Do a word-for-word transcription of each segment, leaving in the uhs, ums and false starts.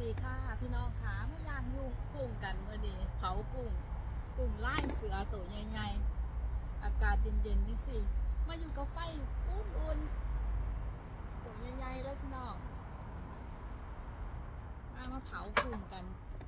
ดีค่ะพี่น้องค่ะมาย่างยุ่งกุ้งกันเมื่อดีเผากุ้งกุ้งไล่เสือตัวใหญ่ๆอากาศเย็นๆนี่สิมาอยู่กับไฟอุ่นๆตัวใหญ่ๆเลยพี่น้องมามาเผากุ้งกัน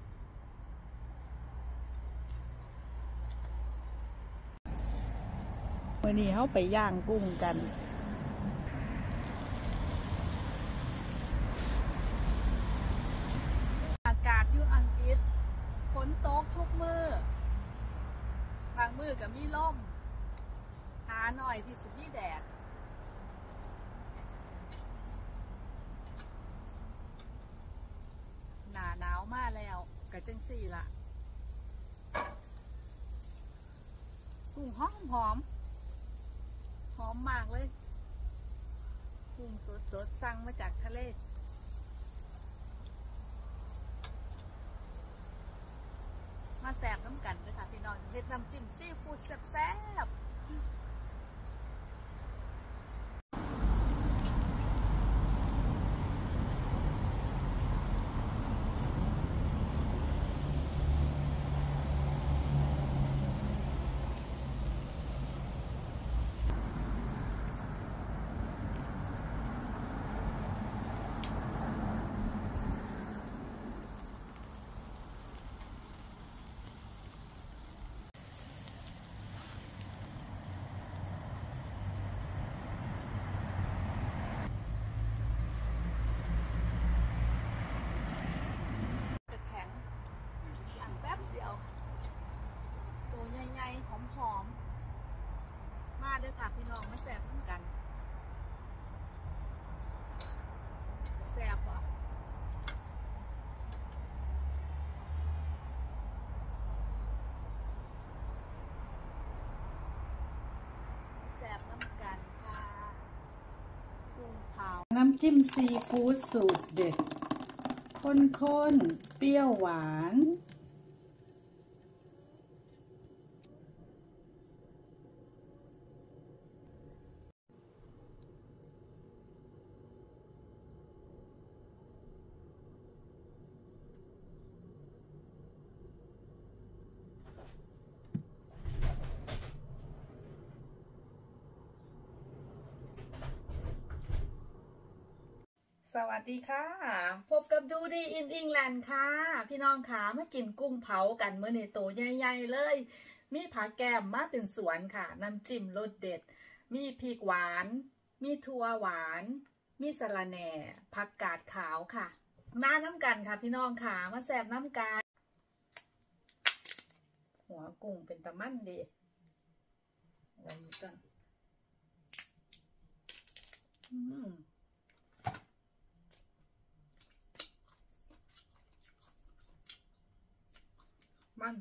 เมื่อนี้เขาไปย่างกุ้งกันอากาศอยู่อังกฤษฝนตกทุกมือบางมือกับมีลมหาหน่อยที่สุดที่แดดหนาหนาวมาแล้วกะจังสี่ละกุ้งหอมหอมหอมมากเลยกุ้งสดๆสั่งมาจากทะเลมาแซ่บน้ำกันเลยค่ะพี่น้องเฮ็ดน้ำจิ้มซีฟู้ดแซ่บๆตัวใหญ่ๆหอมๆมาเด้อค่ะพี่น้องมาแซ่บน้ำกันแซ่บอ่ะแซ่บน้ำกันค่ะกุ้งเผาน้ำจิ้มซีฟู้ดสูตรเด็ดข้นๆเปรี้ยวหวานสวัสดีค่ะพบกับดูดีอินอิงแลนด์ค่ะพี่น้องค่ะมากินกุ้งเผากันเมื่อในโตใหญ่ๆเลยมีผักแก้มมาเป็นสวนค่ะน้ำจิ้มรสเด็ดมีพริกหวานมีถั่วหวานมีสะระแหน่ผักกาดขาวค่ะมาน้ำกันค่ะพี่น้องค่ะมาแซ่บน้ำกันหัวกุ้งเป็นตะมั่นดีไว้ก่อนอืมมัน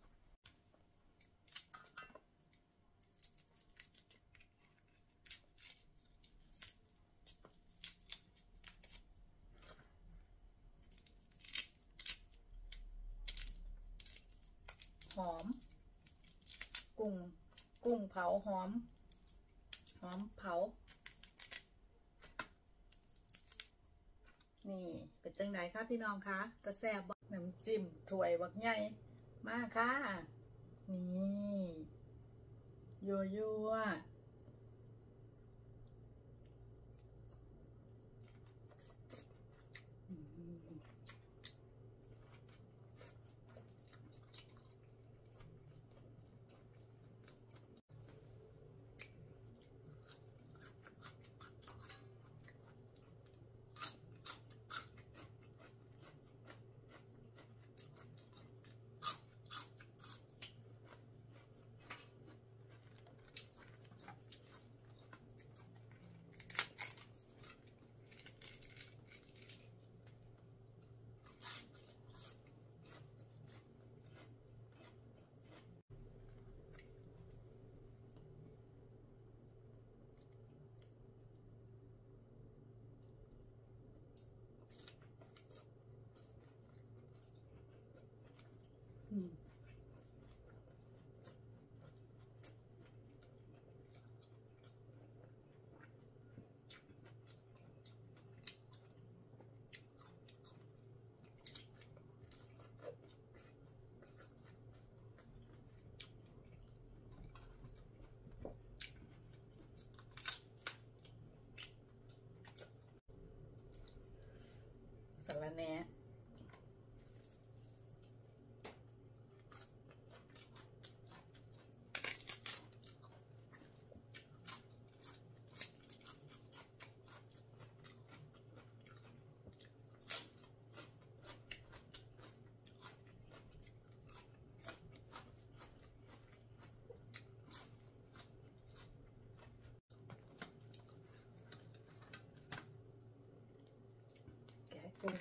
หอมกุ้งกุ้งเผาหอมหอมเผานี่เป็นจังไหนคะพี่น้องคะตะแซ่บน้ำจิ้มถ้วยบักใหญ่มากค่ะนี่ยัวยัวอืมะระแหน่กุ้ง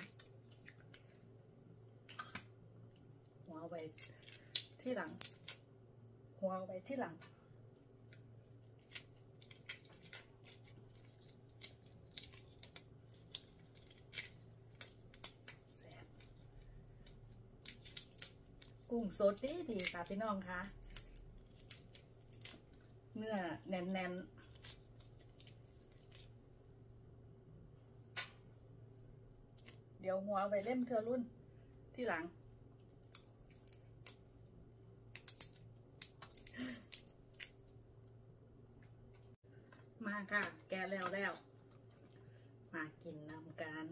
หัวไว้ที่หลังหัวไว้ที่หลังแซ่บกุ้งสดดีดีค่ะพี่น้องคะเนื้อแน่นๆเดี๋ยวหัวไปเล่มเธอรุ่นที่หลังมาค่ะแกแล้วแล้วมากินน้ำกัน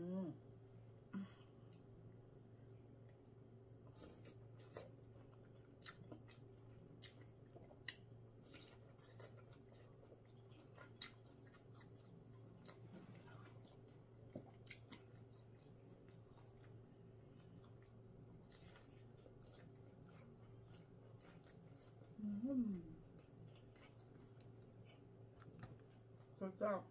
สุดยอด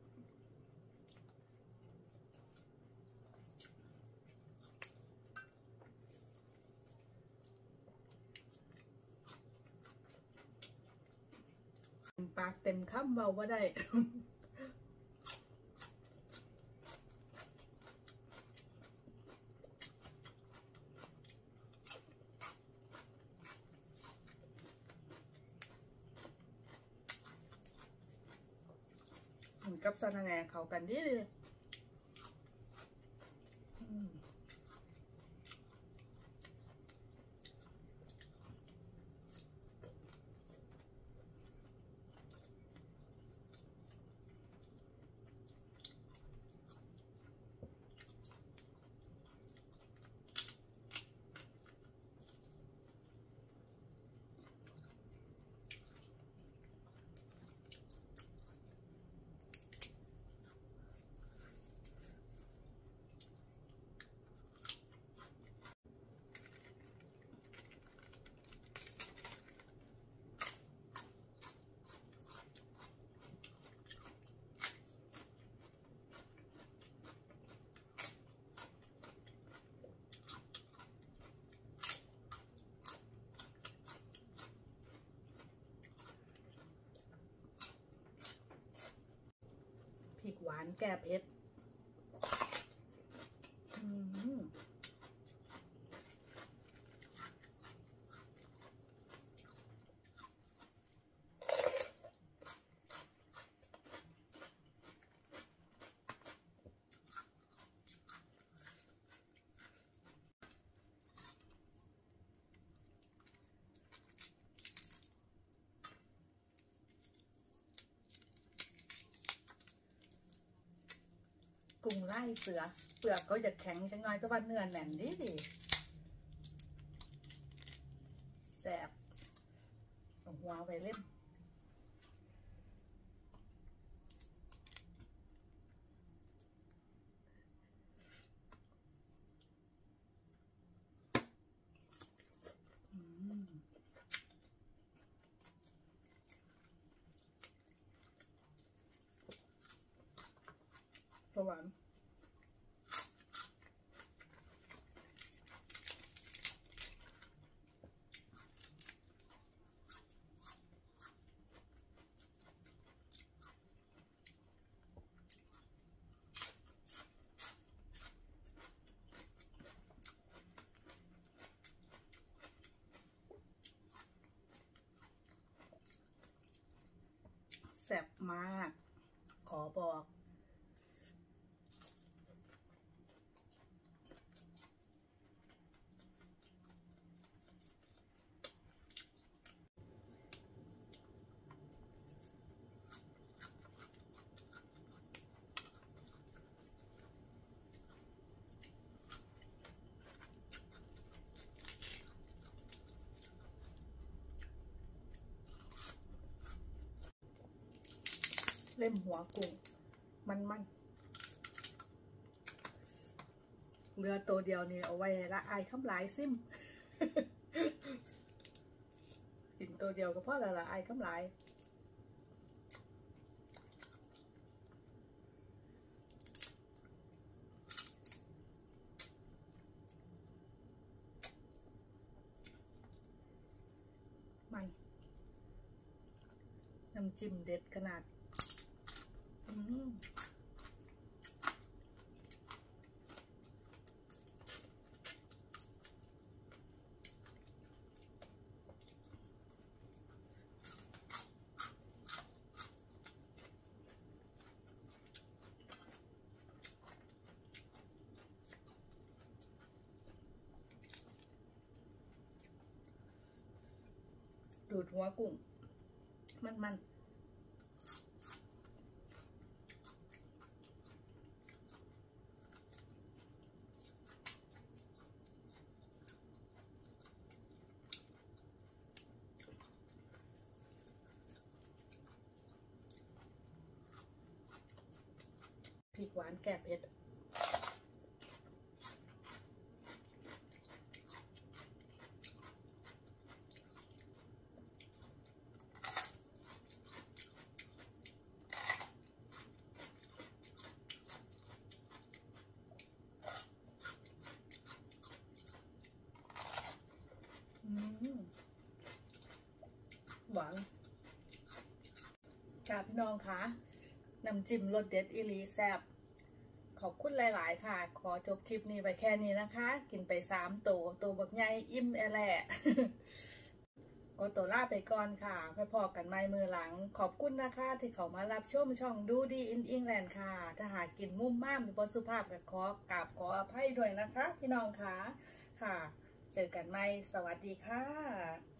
ปากเต็มคำเบาว่าได้กับสะระแหน่เขากันดีเลยพริกหวานแก้เผ็ดกุ้งไล่เสือเปลือกก็จะแข็งจังน้อยแต่ว่าเนื้อแน่นดีดีแซ่บเอาหัวไปเล่นสวรรค์แซ่บมากขอบอกเล่มหัวกุ้งมันมันเรือตัวเดียวนี่เอาไว้ละอายคำหลายซิม กินตัวเดียวก็พอละละอายคำหลายมันน้ำจิ้มเด็ดขนาดอืมดูดหัวกุ้งมันมันพริกหวานแก้เผ็ดหวานค่ะพี่น้องคะน้ำจิ้มรสเด็ดอีหลีแซ่บขอบคุณหลายๆค่ะขอจบคลิปนี้ไปแค่นี้นะคะกินไปสามตัวตัวบักใหญ่อิ่มแอแหละ ก็ตัวลาไปก่อนค่ะไปพอกันใหม่มือหลังขอบคุณนะคะที่เขามารับชมช่องดูดีอินอิงแลนด์ค่ะถ้าหากกินมุ่มม่ามหรือบสุภาพก็ขอกราบขออภัยด้วยนะคะพี่น้องค่ะค่ะเจอกันใหม่สวัสดีค่ะ